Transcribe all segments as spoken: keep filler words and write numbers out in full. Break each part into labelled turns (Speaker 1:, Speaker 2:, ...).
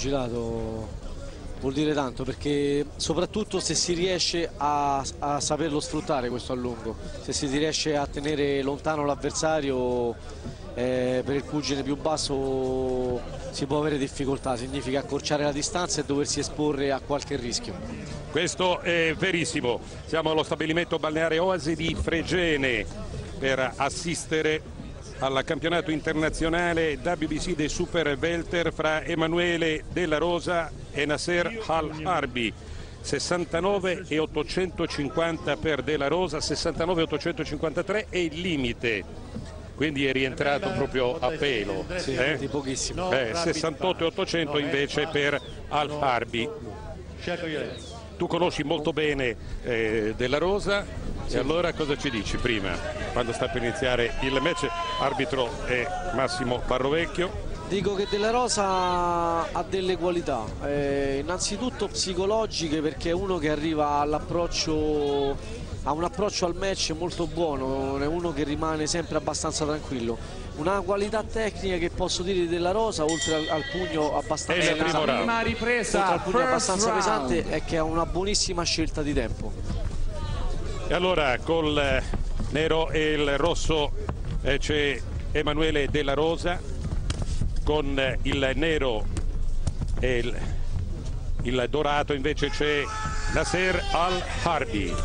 Speaker 1: pugilato vuol dire tanto, perché soprattutto se si riesce a, a saperlo sfruttare questo allungo, se si riesce a tenere lontano l'avversario, eh, per il pugile più basso si può avere difficoltà, significa accorciare la distanza e doversi esporre a qualche rischio.
Speaker 2: Questo è verissimo. Siamo allo stabilimento balneare Oasi di Fregene per assistere al campionato internazionale W B C dei Super Welter fra Emanuele Della Rosa e Nasser Al-Harbi. sessantanove e ottocentocinquanta per Della Rosa, sessantanove e ottocentocinquantatré è il limite, quindi è rientrato proprio a pelo.
Speaker 1: Sì,
Speaker 2: eh?
Speaker 1: di pochissimo.
Speaker 2: Eh, sessantotto e ottocento invece per Al-Harbi. Tu conosci molto bene eh, Della Rosa, sì. E allora cosa ci dici prima, quando sta per iniziare il match? Arbitro è Massimo Barrovecchio.
Speaker 1: Dico che Della Rosa ha delle qualità, eh, innanzitutto psicologiche, perché è uno che arriva all'approccio, ha un approccio al match molto buono, è uno che rimane sempre abbastanza tranquillo. Una qualità tecnica che posso dire di Della Rosa, oltre al, al pugno abbastanza
Speaker 2: pesante,
Speaker 3: prima ripresa,
Speaker 1: oltre al pugno abbastanza
Speaker 3: round.
Speaker 1: pesante, è che ha una buonissima scelta di tempo.
Speaker 2: E allora col nero e il rosso eh, c'è Emanuele Della Rosa, con il nero e il, il dorato invece c'è Nasser Al-Harbi.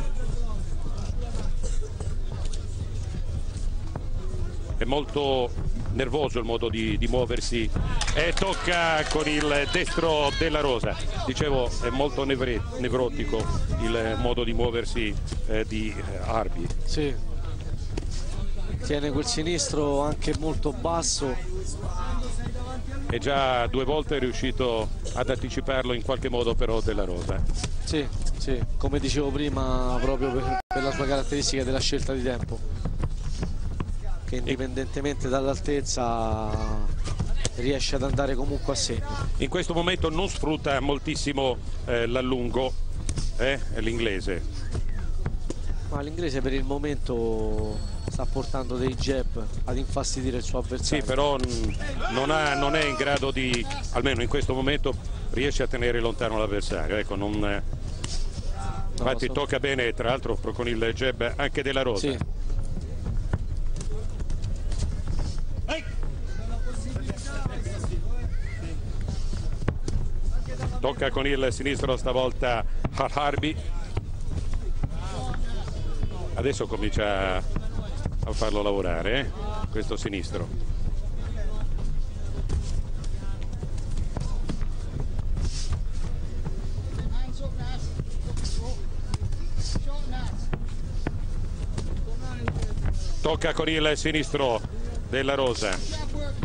Speaker 2: È molto nervoso il modo di, di muoversi e tocca con il destro Della Rosa. Dicevo, è molto nevre, nevrotico il modo di muoversi eh, di Harbi.
Speaker 1: Sì, tiene quel sinistro anche molto basso.
Speaker 2: E già due volte è riuscito ad anticiparlo in qualche modo però Della Rosa.
Speaker 1: Sì, sì, come dicevo prima, proprio per, per la sua caratteristica della scelta di tempo, che indipendentemente dall'altezza riesce ad andare comunque a segno.
Speaker 2: In questo momento non sfrutta moltissimo eh, l'allungo, eh, l'inglese.
Speaker 1: Ma l'inglese per il momento sta portando dei jab ad infastidire il suo avversario.
Speaker 2: Sì, però non, ha, non è in grado di, almeno in questo momento, riesce a tenere lontano l'avversario. Ecco, non, no, infatti so... tocca bene, tra l'altro, con il jab anche Della Rosa.
Speaker 1: Sì.
Speaker 2: Tocca con il sinistro stavolta Al-Harbi. Adesso comincia a farlo lavorare, eh? Questo sinistro. Tocca con il sinistro Della Rosa.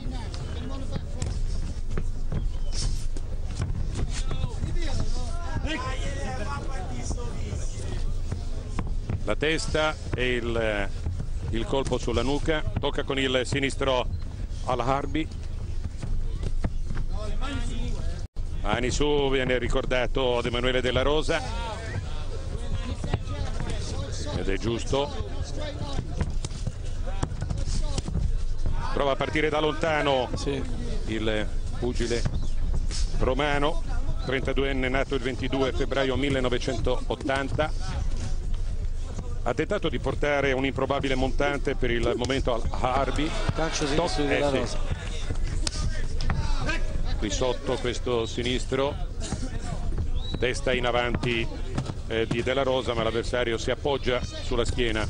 Speaker 2: La testa e il, il colpo sulla nuca. Tocca con il sinistro Al-Harbi. Mani su, viene ricordato ad Emanuele Della Rosa ed è giusto. Prova a partire da lontano, sì, il pugile romano, trentaduenne, nato il ventidue febbraio millenovecentottanta. Ha tentato di portare un improbabile montante per il momento Al-Harbi.
Speaker 1: Calcio sinistro di Della
Speaker 2: eh,
Speaker 1: Rosa.
Speaker 2: Sì. Qui sotto questo sinistro, testa in avanti eh, di Della Rosa, ma l'avversario si appoggia sulla schiena.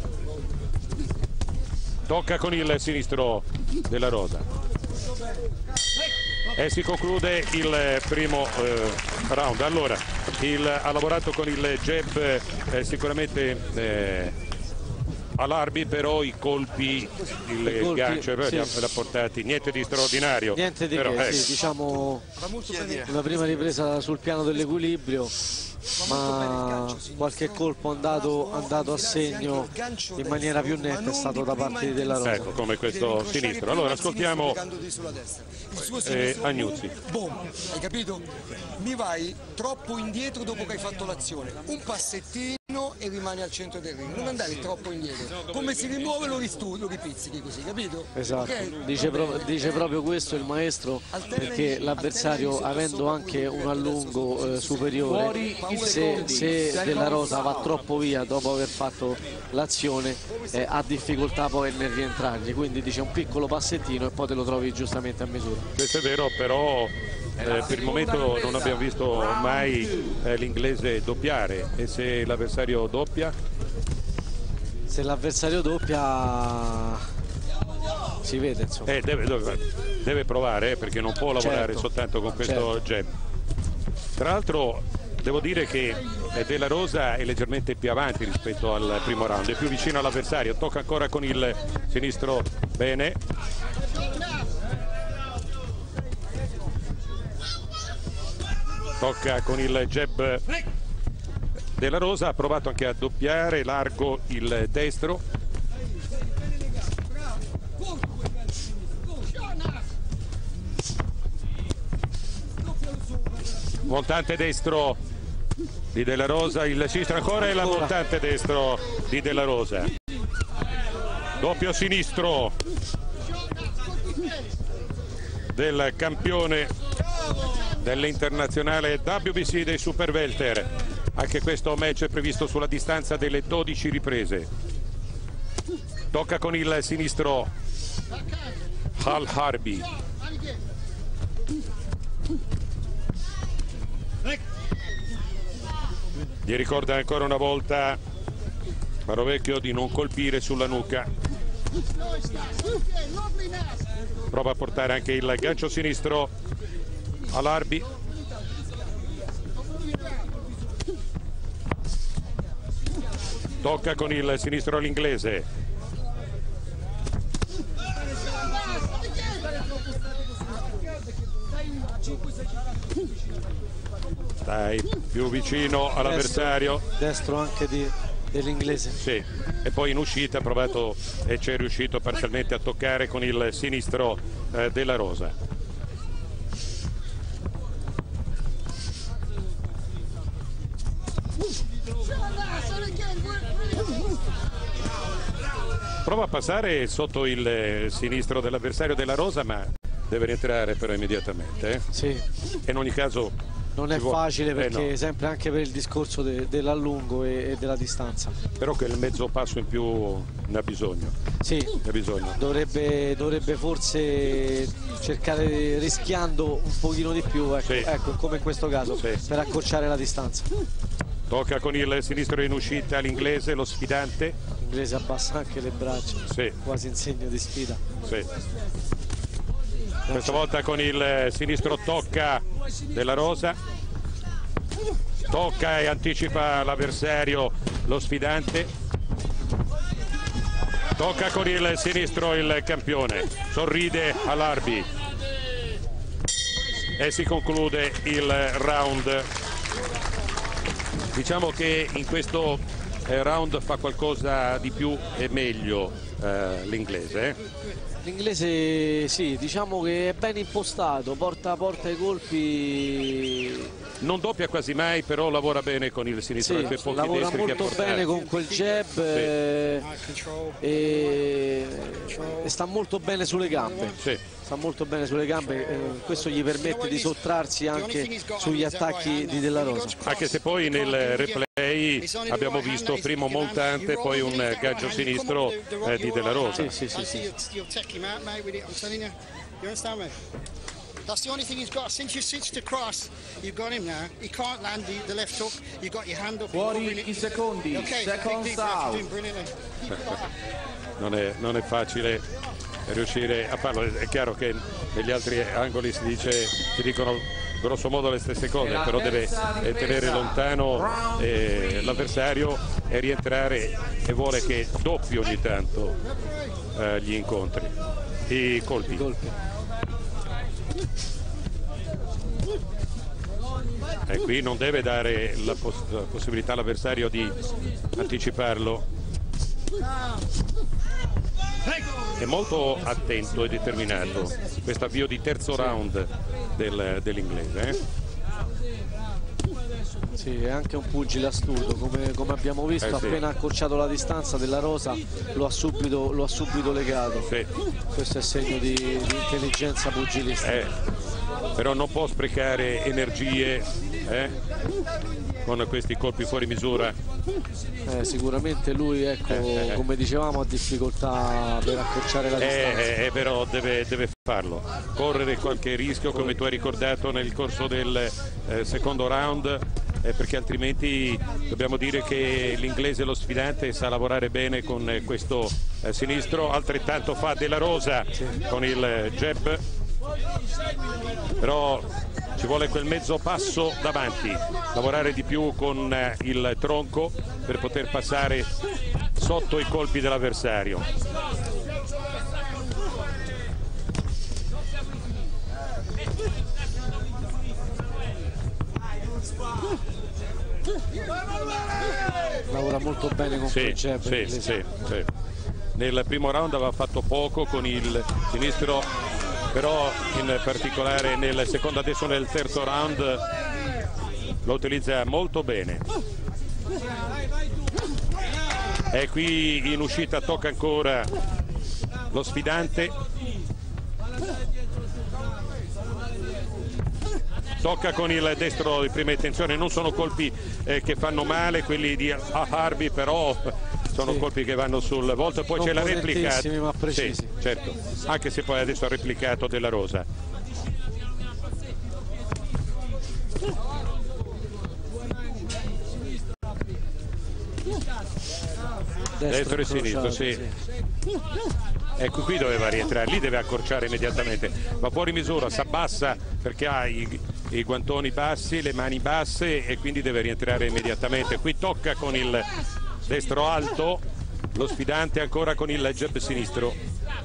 Speaker 2: Tocca con il sinistro Della Rosa. E si conclude il primo eh, round. Allora, il, ha lavorato con il jab eh, sicuramente eh, Al-Harbi, però i colpi, il colpi, gancio sì, li ha portati, niente di straordinario.
Speaker 1: Niente di
Speaker 2: però,
Speaker 1: che,
Speaker 2: ecco.
Speaker 1: Sì, diciamo una prima ripresa sul piano dell'equilibrio, ma qualche colpo andato, andato a segno in maniera più netta è stato da parte di Della Rosa.
Speaker 2: Ecco, come questo sinistro. Allora ascoltiamo eh, Agnuzzi.
Speaker 4: Boom, hai capito? Mi vai troppo indietro dopo che hai fatto l'azione. Un passettino
Speaker 3: e rimane al centro del ring, non andare troppo indietro, come si rimuove lo, lo ripizzichi così, capito?
Speaker 1: Esatto,
Speaker 3: Okay?
Speaker 1: dice, pro dice proprio questo il maestro, perché l'avversario, avendo anche un allungo eh, superiore, se, se Della Rosa va troppo via dopo aver fatto l'azione eh, ha difficoltà poi nel rientrargli, quindi dice un piccolo passettino e poi te lo trovi giustamente a misura.
Speaker 2: Questo è vero, però Eh, per il momento non abbiamo visto mai eh, l'inglese doppiare, e se l'avversario doppia?
Speaker 1: Se l'avversario doppia si vede, insomma.
Speaker 2: Eh, deve, deve, deve provare, eh, perché non può lavorare, certo, soltanto con questo, certo, jab. Tra l'altro devo dire che Della Rosa è leggermente più avanti rispetto al primo round, è più vicino all'avversario, tocca ancora con il sinistro, bene. Tocca con il jab Della Rosa, ha provato anche a doppiare largo il destro. Montante destro di Della Rosa, il sinistro ancora e la montante destro di Della Rosa. Doppio sinistro del campione dell'internazionale W B C dei Super Welter. Anche questo match è previsto sulla distanza delle dodici riprese. Tocca con il sinistro Al Harbi. Gli ricorda ancora una volta Marovecchio di non colpire sulla nuca. Prova a portare anche il gancio sinistro all'Arbi. Tocca con il sinistro all'inglese. Dai, più vicino all'avversario.
Speaker 1: Destro, destro anche di, dell'inglese.
Speaker 2: Sì, e poi in uscita ha provato e ci è riuscito parzialmente a toccare con il sinistro eh, Della Rosa. Prova a passare sotto il sinistro dell'avversario Della Rosa, ma deve rientrare però immediatamente. Eh?
Speaker 1: Sì.
Speaker 2: E in ogni caso
Speaker 1: non è facile, perché
Speaker 2: eh no.
Speaker 1: sempre anche per il discorso de dell'allungo e, e della distanza.
Speaker 2: Però che il mezzo passo in più ne ha bisogno.
Speaker 1: Sì,
Speaker 2: ne ha bisogno.
Speaker 1: Dovrebbe, dovrebbe forse cercare, rischiando un pochino di più, ecco, sì. ecco come in questo caso, sì. per accorciare la distanza.
Speaker 2: Tocca con il sinistro in uscita l'inglese, lo sfidante.
Speaker 1: L'inglese abbassa anche le braccia, sì. quasi in segno di sfida.
Speaker 2: Sì. Questa volta con il sinistro tocca Della Rosa. Tocca e anticipa l'avversario, lo sfidante. Tocca con il sinistro il campione. Sorride all'Arbi. E si conclude il round. Diciamo che in questo eh, round fa qualcosa di più e meglio eh, l'inglese. Eh?
Speaker 1: L'inglese sì, diciamo che è ben impostato, porta, porta i colpi.
Speaker 2: Non doppia quasi mai, però lavora bene con il sinistro.
Speaker 1: Sì,
Speaker 2: pochi
Speaker 1: lavora molto bene con quel jab, sì. eh, e, e sta molto bene sulle gambe.
Speaker 2: Sì.
Speaker 1: Sta molto bene sulle gambe, eh, questo gli permette di sottrarsi anche sugli attacchi di Della Rosa.
Speaker 2: Anche se poi nel replay abbiamo visto primo montante, poi un gancio sinistro eh, di Della Rosa.
Speaker 1: Sì, sì, sì, sì.
Speaker 4: That's the only thing he's got. Since you switched across, you've got him now. He can't land the, the left hook. You've got your hand up.
Speaker 5: Fuori i secondi.
Speaker 4: Okay,
Speaker 5: Seconds out.
Speaker 2: Non è, non è facile riuscire a farlo. È chiaro che negli altri angoli si dice, si dicono grosso modo le stesse cose, però deve tenere lontano eh, l'avversario e rientrare, e vuole che doppi ogni tanto eh, gli incontri, i colpi.
Speaker 1: I colpi.
Speaker 2: E qui non deve dare la, poss la possibilità all'avversario di anticiparlo. È molto attento e determinato questo avvio di terzo round del, dell'inglese. Eh?
Speaker 1: Sì, è anche un pugile astuto, come, come abbiamo visto,
Speaker 2: eh sì.
Speaker 1: appena accorciato la distanza della Rosa lo ha subito, lo ha subito legato.
Speaker 2: Sì.
Speaker 1: Questo è segno di, di intelligenza pugilistica.
Speaker 2: Eh, però non può sprecare energie eh, con questi colpi fuori misura.
Speaker 1: Eh, sicuramente lui, ecco,
Speaker 2: eh, eh.
Speaker 1: come dicevamo, ha difficoltà per accorciare la distanza.
Speaker 2: Eh, eh, però deve, deve farlo, correre qualche rischio, come tu hai ricordato nel corso del eh, secondo round, eh, perché altrimenti dobbiamo dire che l'inglese, lo sfidante, sa lavorare bene con eh, questo eh, sinistro. Altrettanto fa Della Rosa sì. con il eh, jab, però ci vuole quel mezzo passo davanti, lavorare di più con eh, il tronco per poter passare sotto i colpi dell'avversario.
Speaker 1: Lavora molto bene con
Speaker 2: sì,
Speaker 1: quel jab.
Speaker 2: Sì, sì, sì. Nel primo round aveva fatto poco con il sinistro, però in particolare nel secondo, adesso nel terzo round lo utilizza molto bene. E qui in uscita tocca ancora lo sfidante, tocca con il destro di prima intenzione. Non sono colpi eh, che fanno male quelli di Harvey, però sono sì. colpi che vanno sul volto. E poi c'è la replica,
Speaker 1: ma precisi.
Speaker 2: Sì, certo, anche se poi adesso ha replicato Della Rosa. Destro, destro e sinistro, sì. sì. Ecco, qui doveva rientrare, lì deve accorciare immediatamente, ma fuori misura, si abbassa perché ha i, i guantoni bassi, le mani basse, e quindi deve rientrare immediatamente. Qui tocca con il destro alto, lo sfidante ancora con il jab sinistro.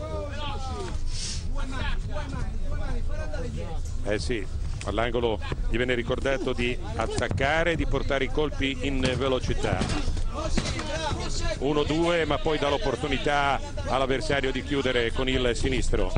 Speaker 2: Eh sì, all'angolo gli viene ricordato di attaccare, di portare i colpi in velocità. uno due, ma poi dà l'opportunità all'avversario di chiudere con il sinistro.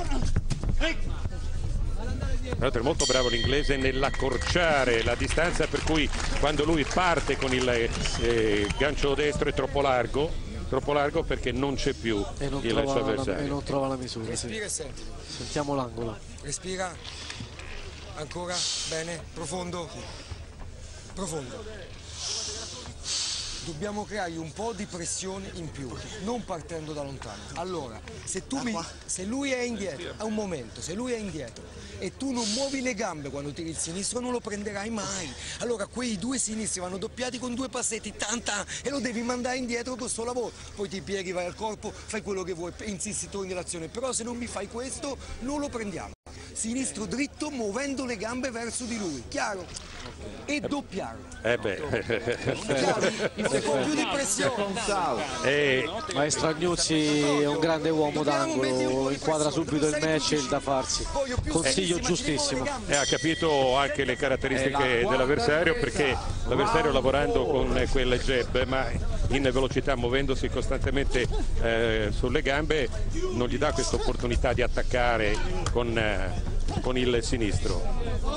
Speaker 2: È molto bravo l'inglese nell'accorciare la distanza, per cui quando lui parte con il eh, gancio destro è troppo largo, troppo largo perché non c'è più
Speaker 1: e non
Speaker 2: il suo avversario.
Speaker 1: La, e non trova la misura.
Speaker 3: Respira
Speaker 1: Sì.
Speaker 3: e senti.
Speaker 1: Sentiamo l'angolo.
Speaker 3: Respira. Ancora. Bene. Profondo. Profondo. Dobbiamo creare un po' di pressione in più, non partendo da lontano. Allora, se, tu mi, se lui è indietro, a un momento, se lui è indietro e tu non muovi le gambe quando tiri il sinistro, non lo prenderai mai. Allora quei due sinistri vanno doppiati con due passetti, tan tan, e lo devi mandare indietro con questo lavoro. Poi ti pieghi, vai al corpo, fai quello che vuoi, insisti, torni l'azione. Però se non mi fai questo, non lo prendiamo. Sinistro dritto, muovendo le gambe verso di lui, chiaro? E doppiarlo.
Speaker 2: Eh beh.
Speaker 3: Con più di pressione.
Speaker 2: E...
Speaker 1: Maestro Agnuzzi è un grande uomo d'angolo, inquadra subito il match e il da farsi. Consiglio giustissimo.
Speaker 2: E ha capito anche le caratteristiche dell'avversario, perché l'avversario, lavorando con quel jab ma in velocità, muovendosi costantemente eh, sulle gambe, non gli dà questa opportunità di attaccare con, eh, con il sinistro.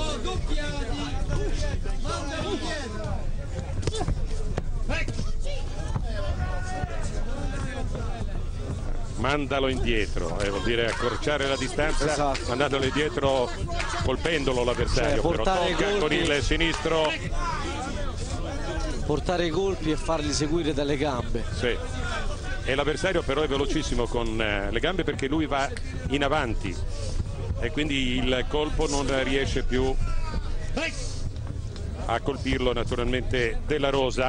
Speaker 2: Mandalo indietro, eh, vuol dire accorciare la distanza, esatto. Mandandolo indietro, colpendolo l'avversario, cioè, però tocca con il sinistro,
Speaker 1: portare i colpi e farli seguire dalle gambe.
Speaker 2: Sì. E l'avversario però è velocissimo con eh, le gambe, perché lui va in avanti e quindi il colpo non riesce più a colpirlo. Naturalmente Della Rosa.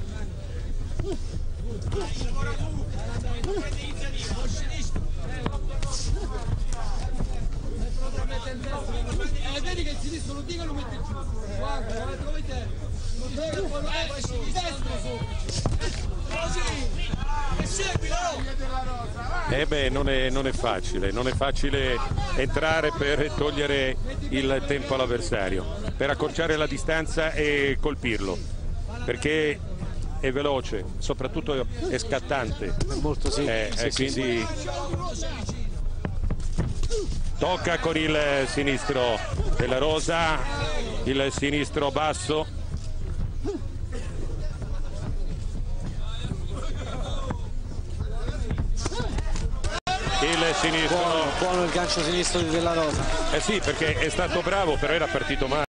Speaker 3: Vedi che il sinistro lo dica, lo mette giù. Guarda, guarda come te. Non deve fare il destro su. Così. E seguilo.
Speaker 2: Eh beh, non è, non è facile, non è facile entrare per togliere il tempo all'avversario, per accorciare la distanza e colpirlo, perché è veloce, soprattutto è scattante.
Speaker 1: Molto sì.
Speaker 2: Eh,
Speaker 1: sì,
Speaker 2: eh,
Speaker 1: sì,
Speaker 2: quindi
Speaker 1: sì.
Speaker 2: Tocca con il sinistro Della Rosa. il sinistro basso. Il sinistro.
Speaker 1: Buono, buono il gancio sinistro di Della Rosa.
Speaker 2: Eh sì, perché è stato bravo, però era partito male.